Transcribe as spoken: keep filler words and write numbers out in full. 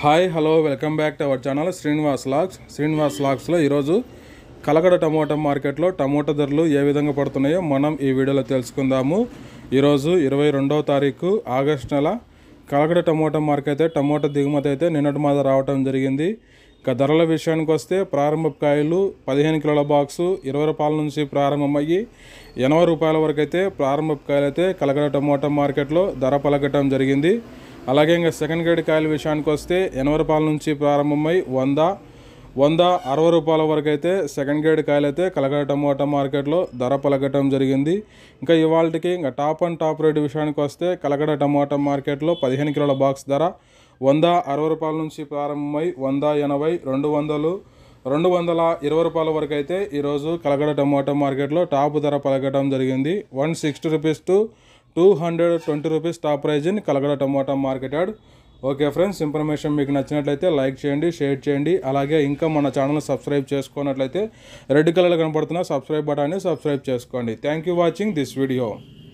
Hi hello welcome back to our channel Srinivas logs Srinivas లాగ్స్లో ఈరోజు Kalakada tomato మార్కెట్లో టమోటా ధరలు ఏ విధంగా పడుతున్నాయో మనం ఈ వీడియోలో తెలుసుకుందాము. ఈరోజు ఇరవై రెండవ తారీఖు ఆగస్టు నెల కలకడ టమోటా మార్కెట్ అయితే టమోటా దిగుమతి అయితే నిన్నటి మాద రావడం జరిగింది. ఇక ధరల విషయానికి వస్తే ప్రారంభ కాయలు పదిహేను కిలోల బాక్సు ఇరవై రూపాయల నుంచి ప్రారంభమయ్యి ఎనభై రూపాయల వరకు అయితే ప్రారంభ కాయలు అయితే కలకడ టమోటా మార్కెట్లో ధర పలకటం జరిగింది. అలాగే ఇంకా సెకండ్ గ్రేడ్ కాయల విషయానికి వస్తే ఎనభై రూపాయల నుంచి ప్రారంభమై వంద వంద అరవై రూపాయల వరకు అయితే సెకండ్ గ్రేడ్ కాయలు అయితే కలకడ టమోటా మార్కెట్లో ధర పలకటం జరిగింది. ఇంకా ఇవాళకి ఇంకా టాప్ అండ్ టాప్ రేట్ విషయానికి వస్తే కలకడ టమోటా మార్కెట్లో పదిహేను కిలోల బాక్స్ ధర వంద అరవై రూపాయల నుంచి ప్రారంభమై వంద ఎనభై రెండు వందలు రెండు వందల ఇరవై రూపాయల వరకు అయితే ఈరోజు కలకడ టమోటా మార్కెట్లో టాప్ ధర పలకటం జరిగింది. One sixty rupees to two hundred twenty rupees top price in Kalakada tomato market yard. Okay friends, information మీకు నచ్చినట్లయితే లైక్ చేయండి, షేర్ చేయండి. అలాగే ఇంకా మన ఛానల్ సబ్స్క్రైబ్ చేసుకున్నట్లయితే రెడ్ కలర్లో కనపడుతున్న సబ్స్క్రైబ్ బటన్ని సబ్స్క్రైబ్ చేసుకోండి. Thank you watching this video.